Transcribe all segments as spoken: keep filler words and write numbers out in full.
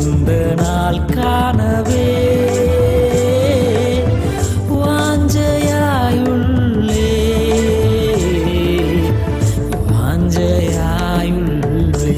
அந்த நாள் காணவே வாஞ்சையாயுள்ளே வாஞ்சையாயுள்ளே.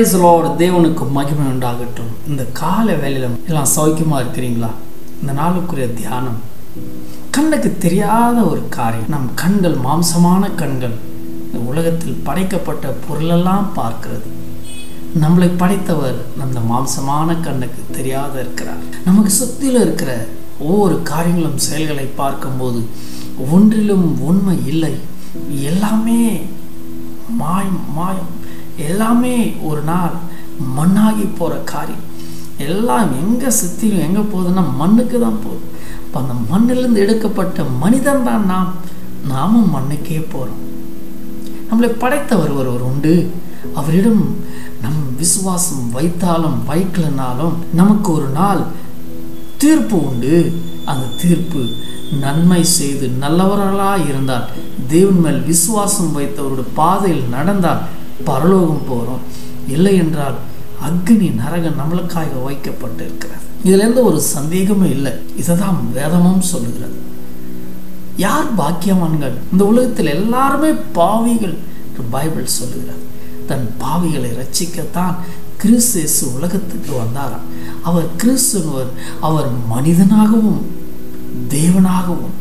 Price Lord. தேவனுக்கு மகிமை உண்டாகட்டும். இந்த கால வேளையில எல்லாம் சௌக்கியமா இருக்கிறீங்களா? இந்த நாளுக்குரிய தியானம், கண்ணுக்கு தெரியாத ஒரு காரியம். நம் கண்கள் மாம்சமான கண்கள் இந்த உலகத்தில் படைக்கப்பட்ட பொருளெல்லாம் பார்க்கிறது. நம்மளை படைத்தவர் அந்த மாம்சமான கண்ணுக்கு தெரியாத இருக்கிறார். நமக்கு சுத்தில இருக்கிற ஒவ்வொரு காரியங்களும் செயல்களை பார்க்கும்போது ஒன்றிலும் உண்மை இல்லை. எல்லாமே மாயம் மாயம் எல்லாமே ஒரு நாள் மண்ணாகி போகிற காரியம். எல்லாம் எங்கே சுற்றிலும் எங்கே போகுதுன்னா மண்ணுக்கு தான் போகுது. இப்போ அந்த மண்ணிலிருந்து எடுக்கப்பட்ட மனிதன் தான் நாம். நாமும் மண்ணுக்கே போகிறோம். நம்மளை படைத்தவர் ஒருவர் உண்டு. அவரிடம் நம் விசுவாசம் வைத்தாலும் வைக்கலனாலும் நமக்கு ஒரு நாள் தீர்ப்பு உண்டு. அந்த தீர்ப்பு நன்மை செய்து நல்லவர்களாக இருந்தால், தேவன் மேல் விசுவாசம் வைத்தவருடைய பாதையில் நடந்தால் பரலோகம் போகிறோம். இல்லை என்றால் அக்னி நரகம் நம்மளுக்காக வைக்கப்பட்டு இருக்கிறது. இதுல இருந்து ஒரு சந்தேகமே இல்லை. இதைதான் வேதமும் சொல்லுகிறது. யார் பாக்கியவான்கள்? இந்த உலகத்தில் எல்லாருமே பாவிகள் என்று பைபிள் சொல்லுகிறது. தன் பாவிகளை ரட்சிக்கத்தான் கிறிஸ்து இயேசு உலகத்துக்கு வந்தாராம். அவர் கிறிஸ்துவர். அவர் மனிதனாகவும் தேவனாகவும்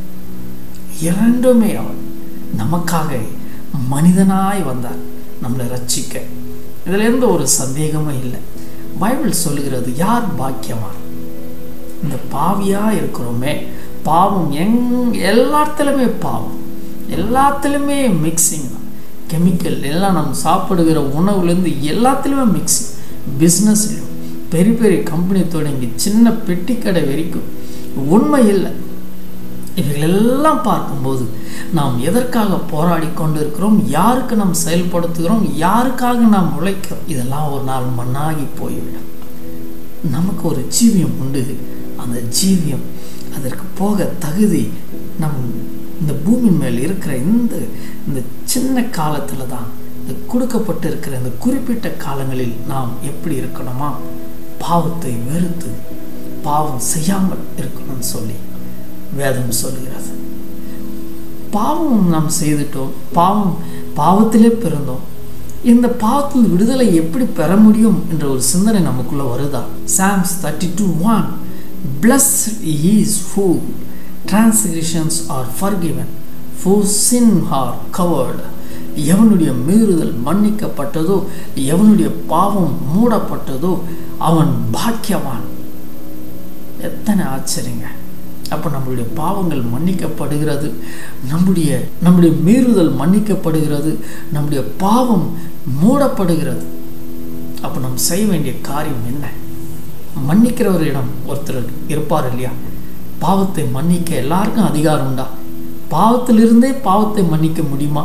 இரண்டுமே அவர் நமக்காக மனிதனாய் வந்தார், நம்மளை ரட்சிக்க. இதுல இருந்து ஒரு சந்தேகமே இல்லை. பைபிள் சொல்லுகிறது, யார் பாக்கியவான்? இந்த பாவியா இருக்கிறோமே. பாவம் எங் எல்லாத்துலயுமே பாவம், எல்லாத்துலயுமே மிக்சிங் தான். கெமிக்கல் எல்லாம் நம்ம சாப்பிடுகிற உணவுலேருந்து எல்லாத்துலேயுமே மிக்சிங். பிஸ்னஸ்லையும் பெரிய பெரிய கம்பெனி தொடங்கி சின்ன பெட்டி கடை வரைக்கும் உண்மை இல்லை. இவைகளெல்லாம் பார்க்கும்போது நாம் எதற்காக போராடி கொண்டு இருக்கிறோம், யாருக்கு நாம் செயல்படுத்துகிறோம், யாருக்காக நாம் உழைக்கிறோம், இதெல்லாம் ஒரு நாள் மண்ணாகி போய்விடும். நமக்கு ஒரு ஜீவியம் உண்டு. அந்த ஜீவியம் அதற்கு போக தகுதி நம் இந்த பூமி மேல் இருக்கிற இந்த இந்த சின்ன காலத்தில் தான், இந்த கொடுக்கப்பட்டு இருக்கிற இந்த குறிப்பிட்ட காலங்களில் நாம் எப்படி இருக்கணுமா? பாவத்தை வெறுத்து பாவம் செய்யாமல் இருக்கணும்னு சொல்லி வேதம் சொல்லுகிறது. பாவம் நாம் செய்துட்டோம், பாவம் பாவத்திலே பிறந்தோம். இந்த பாவத்தில் விடுதலை எப்படி பெற முடியும் என்ற ஒரு சிந்தனை நமக்குள்ள வருதா? Psalms thirty two one, blessed is who transgressions are forgiven, whose sin are covered. எவனுடைய மீறுதல் மன்னிக்கப்பட்டதோ, எவனுடைய பாவம் மூடப்பட்டதோ அவன் பாக்கியவான். எத்தனை ஆச்சரியங்க! அப்போ நம்முடைய பாவங்கள் மன்னிக்கப்படுகிறது, நம்முடைய நம்முடைய மீறுதல் மன்னிக்கப்படுகிறது, நம்முடைய பாவம் மூடப்படுகிறது. அப்போ நம்ம செய்ய வேண்டிய காரியம் என்ன? மன்னிக்கிறவரிடம் ஒருத்தர் இருப்பார் இல்லையா? பாவத்தை மன்னிக்க எல்லாருக்கும் அதிகாரம் உண்டா? பாவத்திலிருந்தே பாவத்தை மன்னிக்க முடியுமா?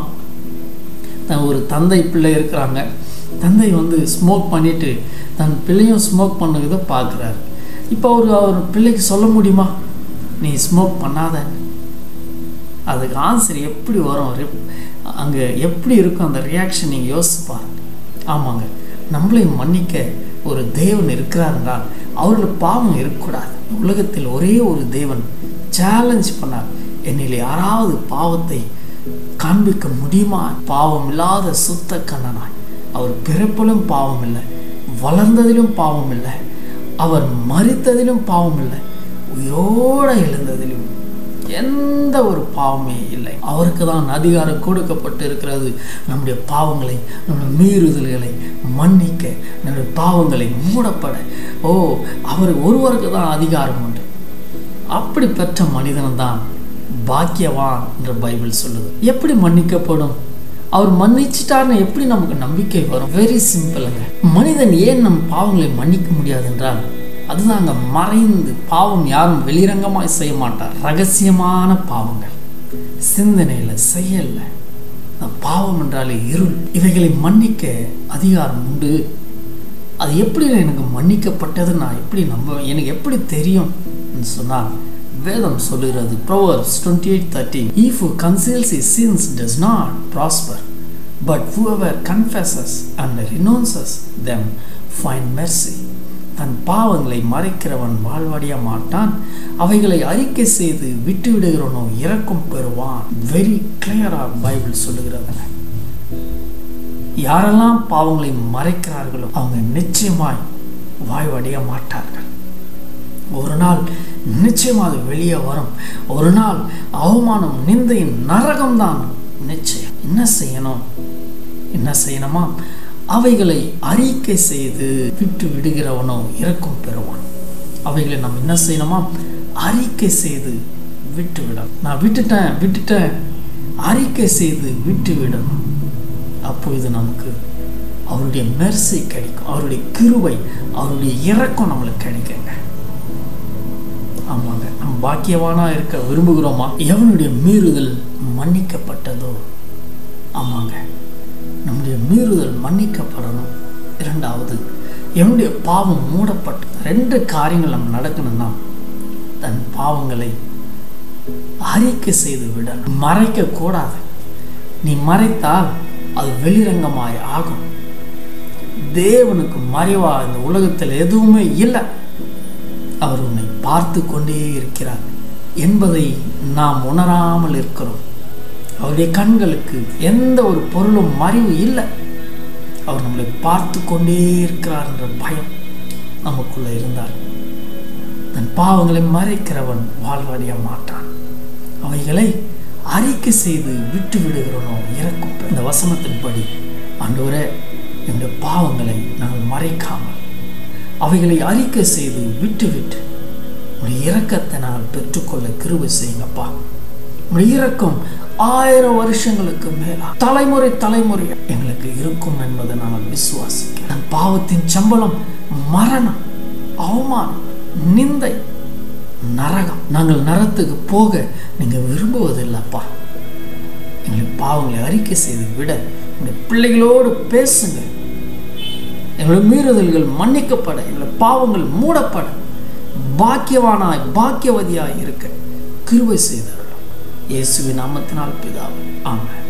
ஒரு தந்தை பிள்ளை இருக்கிறாங்க. தந்தை வந்து ஸ்மோக் பண்ணிட்டு தன் பிள்ளையும் ஸ்மோக் பண்ணுறதை பார்க்குறாரு. இப்போ அவர் அவர் பிள்ளைக்கு சொல்ல முடியுமா, நீ ஸ்மோக் பண்ணாத? அதுக்கு ஆன்சர் எப்படி வரும்? அங்கே எப்படி இருக்கும் அந்த ரியாக்ஷன்? நீங்கள் யோசிப்பார். ஆமாங்க, நம்மளை மன்னிக்க ஒரு தேவன் இருக்கிறார் என்றால் அவரோட பாவம் இருக்கக்கூடாது. உலகத்தில் ஒரே ஒரு தேவன் சேலஞ்ச் பண்ணார், என்னில் யாராவது பாவத்தை காண்பிக்க முடியுமா? பாவம் இல்லாத சுத்த கண்ணனாய். அவர் பிறப்பிலும் பாவம் இல்லை, வளர்ந்ததிலும் பாவம் இல்லை, அவர் மரித்ததிலும் பாவம் இல்லை, உயிரோடு எழுந்ததிலும் எந்த ஒரு பாவமே இல்லை. அவருக்கு தான் அதிகாரம் கொடுக்கப்பட்டு இருக்கிறது. நம்முடைய பாவங்களை, நம்முடைய மீறுதல்களை மன்னிக்க, நம்முடைய பாவங்களை மூடப்பட. ஓ, அவர் ஒருவருக்கு தான் அதிகாரம் உண்டு. அப்படி பெற்ற மனிதன் தான் பாக்கியவான் என்று பைபிள் சொல்லுது. எப்படி மன்னிக்கப்படும்? அவர் மன்னிச்சிட்டார்னு எப்படி நமக்கு நம்பிக்கை வரும்? வெரி சிம்பிளுங்க. மனிதன் ஏன் நம் பாவங்களை மன்னிக்க முடியாது என்றால், அதுதான் அங்கே மறைந்து பாவம் யாரும் வெளிரங்கமாய் செய்ய மாட்டார். ரகசியமான பாவங்கள், சிந்தனையில், செயல்ல. பாவம் என்றாலே இருள். இவைகளை மன்னிக்க அதிகாரம் உண்டு. அது எப்படி எனக்கு மன்னிக்கப்பட்டது, நான் எப்படி நம்ப, எனக்கு எப்படி தெரியும் சொன்னால் வேதம் சொல்லுகிறது. Proverbs twenty-eight thirteen, he who conceals his sins does not prosper, but whoever confesses and renounces them find mercy. தன் பாவங்களை மறைக்கிறவன் வாழ்வடைய மாட்டான், அவைகளை அறிக்கை செய்து விட்டு விடுகிறவனோ இரக்கம் பெறுவான். வெரி கிளியரா பைபிள் சொல்லுகிறது. யாரெல்லாம் பாவங்களை மறைக்கிறார்களோ அவங்க நிச்சயமாய் வாய்வடைய மாட்டார்கள். ஒரு நாள் நிச்சயமாக அது வெளியே வரும். ஒரு நாள் அவமானம், நிந்தை, நரகம்தான் நிச்சயம். என்ன செய்யணும்? என்ன செய்யணுமா? அவைகளை அறிக்கை செய்து விட்டு விடுகிறவனோ இரக்கம் பெறுவான். அவைகளை நம்ம என்ன செய்யணுமா? அறிக்கை செய்து விட்டு விடணும். நான் விட்டுட்டேன் விட்டுட்டேன் அறிக்கை செய்து விட்டு விடணும். அப்பொழுது நமக்கு அவருடைய மெர்சி கிடைக்கும், அவருடைய கிருபை, அவருடைய இரக்கம் நம்மளுக்கு கிடைக்குங்க. ஆமாங்க, நம்ம பாக்கியவானா இருக்க விரும்புகிறோமா? எவனுடைய மீறுதல் மன்னிக்கப்பட்டதோ, ஆமாங்க, நம்முடைய மீறுதல் மன்னிக்கப்படணும். இரண்டாவது, என்னுடைய பாவம் மூடப்பட்ட. ரெண்டு காரியங்கள் நம்ம நடக்கணும்னா தன் பாவங்களை அறிக்கை செய்து விடணும். மறைக்க கூடாது. நீ மறைத்தால் அது வெளிரங்கமாய் ஆகும். தேவனுக்கு மறைவா இந்த உலகத்தில் எதுவுமே இல்லை. அவர் உன்னை பார்த்து கொண்டே இருக்கிறார் என்பதை நாம் உணராமல் இருக்கிறோம். அவருடைய கண்களுக்கு எந்த ஒரு பொருளும் மறைவு இல்லை. அவர் நம்மளை பார்த்து கொண்டே இருக்கிறார் என்ற பயம் நமக்குள்ள இருந்தார். தன் பாவங்களை மறைக்கிறவன் வாழ்வடைய மாட்டான். அவைகளை அறிக்கை செய்து விட்டு விடுகிறோனோ இறக்கும். இந்த வசனத்தின்படி ஆண்டவரே, என்னுடைய பாவங்களை நாங்கள் மறைக்காமல் அவைகளை அறிக்கை செய்து விட்டு விட்டு உடைய இரக்கத்தை நாங்கள் பெற்றுக்கொள்ள கிருபை செய்யுங்கப்பா. உடைய இரக்கம் ஆயிரம் வருஷங்களுக்கு மேலா தலைமுறை தலைமுறை எங்களுக்கு இருக்கும் என்பதை நாங்கள் விசுவாசிக்கிறோம். நம் பாவத்தின் சம்பளம் மரணம், அவமானம், நிந்தை, நரகம். நாங்கள் நரகத்துக்கு போக நீங்க விரும்புவதில்லப்பா. எங்களுக்கு பாவங்களை அறிக்கை செய்து விட எங்களுடைய பிள்ளைகளோடு பேசுங்க. எங்களுடைய மீறுதல்கள் மன்னிக்கப்பட, எங்களுடைய பாவங்கள் மூடப்பட, பாக்கியவானாய் பாக்கியவதியாய் இருக்க கிருபை செய்தார்கள். இயேசுவின் நாமத்தினால் பிதாவே, ஆமென்.